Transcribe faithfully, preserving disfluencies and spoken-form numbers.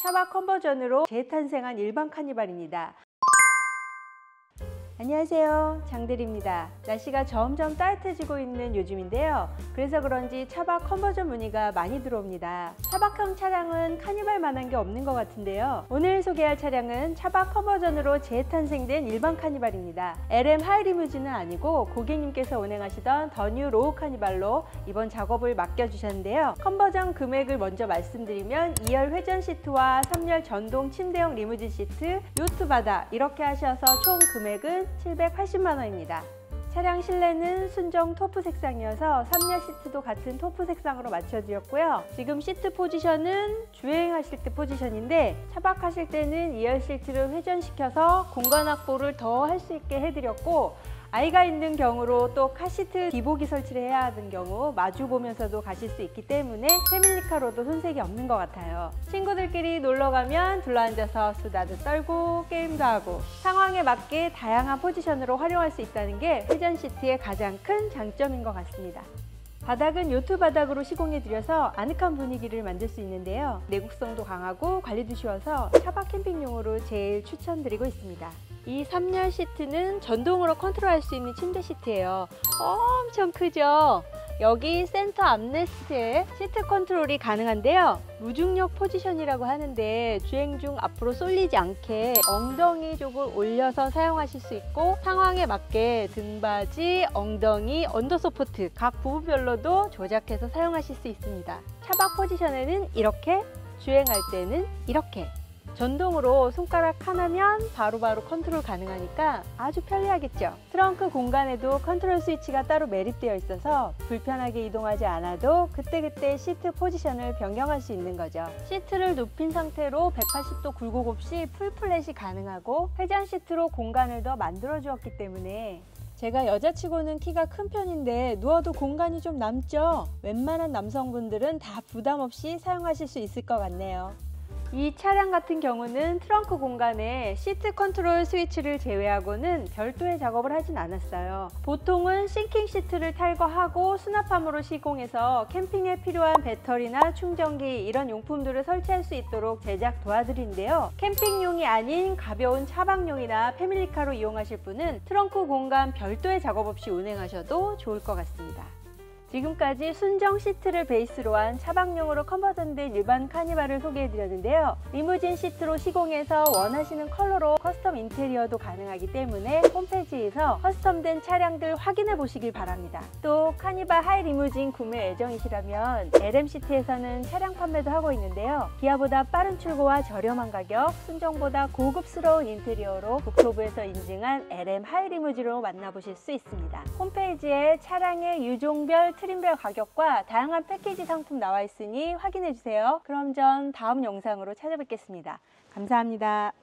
차박 컨버전으로 재탄생한 일반 카니발입니다. 안녕하세요, 장대리입니다. 날씨가 점점 따뜻해지고 있는 요즘인데요. 그래서 그런지 차박 컨버전 문의가 많이 들어옵니다. 차박형 차량은 카니발만한 게 없는 것 같은데요. 오늘 소개할 차량은 차박 컨버전으로 재탄생된 일반 카니발입니다. 엘엠 하이리무진은 아니고 고객님께서 운행하시던 더 뉴 로우 카니발로 이번 작업을 맡겨주셨는데요. 컨버전 금액을 먼저 말씀드리면 이 열 회전 시트와 삼 열 전동 침대형 리무진 시트, 요트 바다 이렇게 하셔서 총 금액은 칠백팔십만 원입니다. 차량 실내는 순정 토프 색상이어서 삼 열 시트도 같은 토프 색상으로 맞춰드렸고요. 지금 시트 포지션은 주행하실 때 포지션인데 차박하실 때는 이 열 시트를 회전시켜서 공간 확보를 더 할 수 있게 해드렸고, 아이가 있는 경우로 또 카시트 기복이 설치를 해야 하는 경우 마주 보면서도 가실 수 있기 때문에 패밀리카로도 손색이 없는 것 같아요. 친구들끼리 놀러가면 둘러앉아서 수다도 떨고 게임도 하고 상황에 맞게 다양한 포지션으로 활용할 수 있다는 게 회전 시트의 가장 큰 장점인 것 같습니다. 바닥은 요트 바닥으로 시공해드려서 아늑한 분위기를 만들 수 있는데요. 내구성도 강하고 관리도 쉬워서 차박 캠핑용으로 제일 추천드리고 있습니다. 이 삼 열 시트는 전동으로 컨트롤할 수 있는 침대 시트예요. 엄청 크죠? 여기 센터 암레스트에 시트 컨트롤이 가능한데요. 무중력 포지션이라고 하는데 주행 중 앞으로 쏠리지 않게 엉덩이 쪽을 올려서 사용하실 수 있고, 상황에 맞게 등받이, 엉덩이, 언더서포트 각 부분별로도 조작해서 사용하실 수 있습니다. 차박 포지션에는 이렇게, 주행할 때는 이렇게 전동으로 손가락 하나면 바로바로 컨트롤 가능하니까 아주 편리하겠죠. 트렁크 공간에도 컨트롤 스위치가 따로 매립되어 있어서 불편하게 이동하지 않아도 그때그때 시트 포지션을 변경할 수 있는 거죠. 시트를 눕힌 상태로 백팔십 도 굴곡 없이 풀플랫이 가능하고 회전 시트로 공간을 더 만들어 주었기 때문에 제가 여자치고는 키가 큰 편인데 누워도 공간이 좀 남죠? 웬만한 남성분들은 다 부담 없이 사용하실 수 있을 것 같네요. 이 차량 같은 경우는 트렁크 공간에 시트 컨트롤 스위치를 제외하고는 별도의 작업을 하진 않았어요. 보통은 싱킹 시트를 탈거하고 수납함으로 시공해서 캠핑에 필요한 배터리나 충전기 이런 용품들을 설치할 수 있도록 제작 도와드리는데요. 캠핑용이 아닌 가벼운 차박용이나 패밀리카로 이용하실 분은 트렁크 공간 별도의 작업 없이 운행하셔도 좋을 것 같습니다. 지금까지 순정 시트를 베이스로 한 차박용으로 컨버전된 일반 카니발을 소개해드렸는데요. 리무진 시트로 시공해서 원하시는 컬러로 커스텀 인테리어도 가능하기 때문에 홈페이지에서 커스텀된 차량들 확인해 보시길 바랍니다. 또 카니발 하이 리무진 구매 예정이시라면 엘엠시티에서는 차량 판매도 하고 있는데요. 기아보다 빠른 출고와 저렴한 가격, 순정보다 고급스러운 인테리어로 국토부에서 인증한 엘엠 하이 리무진으로 만나보실 수 있습니다. 홈페이지에 차량의 유종별 트림별 가격과 다양한 패키지 상품 나와 있으니 확인해 주세요. 그럼 전 다음 영상으로 찾아뵙겠습니다. 감사합니다.